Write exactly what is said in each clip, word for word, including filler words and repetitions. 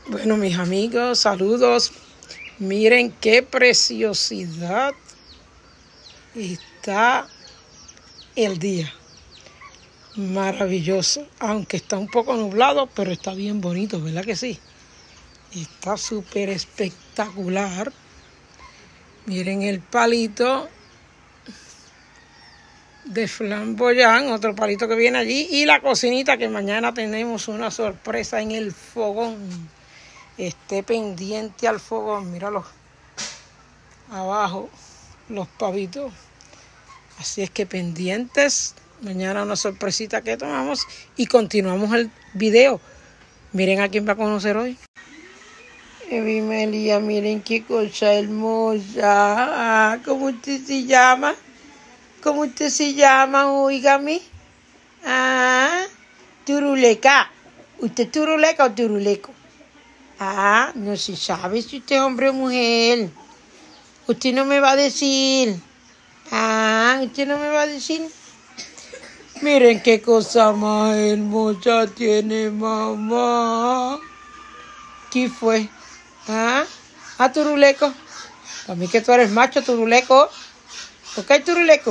Bueno, mis amigos, saludos. Miren qué preciosidad está el día. Maravilloso. Aunque está un poco nublado, pero está bien bonito, ¿verdad que sí? Está súper espectacular. Miren el palito de flamboyán, otro palito que viene allí, y la cocinita que mañana tenemos una sorpresa en el fogón. Esté pendiente al fogón, míralo abajo, los pavitos. Así es que pendientes, mañana una sorpresita que tomamos y continuamos el video. Miren a quién va a conocer hoy. Evi Melia, miren qué cosa hermosa. Ah, ¿cómo usted se llama? ¿Cómo usted se llama? Oígame. Ah, Turuleca. ¿Usted es turuleca o turuleco? Ah, no se sabe si usted es hombre o mujer. Usted no me va a decir. Ah, usted no me va a decir. Miren qué cosa más hermosa tiene mamá. ¿Qué fue? Ah, ah, turuleco. Para mí que tú eres macho, turuleco. ¿Ok, turuleco?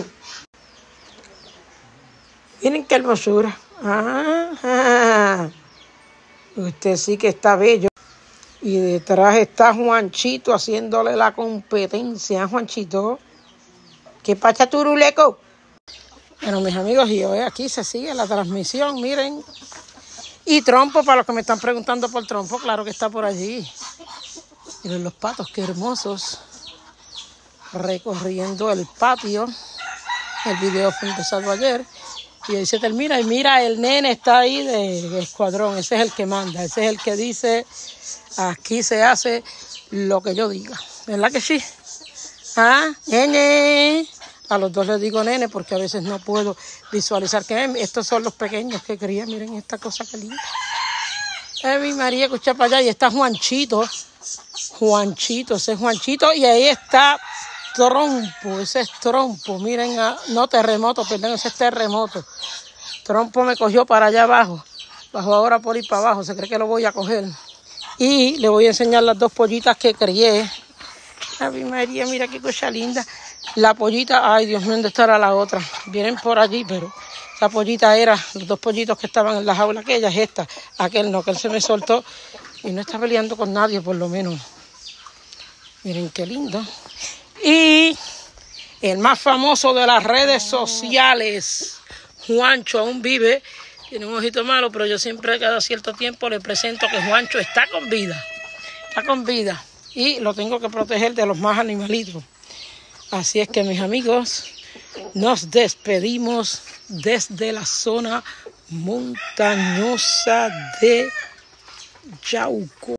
Miren qué hermosura. Ah, ah, usted sí que está bello. Y detrás está Juanchito haciéndole la competencia. Juanchito, ¿qué pacha, turuleco? Bueno, mis amigos, y hoy aquí se sigue la transmisión, miren. Y Trompo, para los que me están preguntando por Trompo, claro que está por allí. Miren los patos, qué hermosos. Recorriendo el patio. El video fue empezado ayer. Y ahí se termina. Y mira, el nene está ahí de, de escuadrón. Ese es el que manda. Ese es el que dice, aquí se hace lo que yo diga. ¿Verdad que sí? Ah, nene. A los dos les digo nene porque a veces no puedo visualizar que estos son los pequeños que cría. Miren esta cosa que linda. Evi María, escucha para allá. Y está Juanchito. Juanchito, ese es Juanchito. Y ahí está Trompo. Ese es Trompo. Miren, a, no terremoto, perdón, ese es terremoto. Trompo me cogió para allá abajo. Bajo ahora por ir para abajo. Se cree que lo voy a coger. Y le voy a enseñar las dos pollitas que crié. Evi María, mira qué cosa linda. La pollita, ay Dios mío, ¿dónde estará la otra? Vienen por allí, pero la pollita era, los dos pollitos que estaban en la jaula, aquella es esta, aquel no, que él se me soltó y no está peleando con nadie por lo menos. Miren qué lindo. Y el más famoso de las redes sociales, Juancho, aún vive, tiene un ojito malo, pero yo siempre cada cierto tiempo le presento que Juancho está con vida, está con vida y lo tengo que proteger de los más animalitos. Así es que, mis amigos, nos despedimos desde la zona montañosa de Yauco.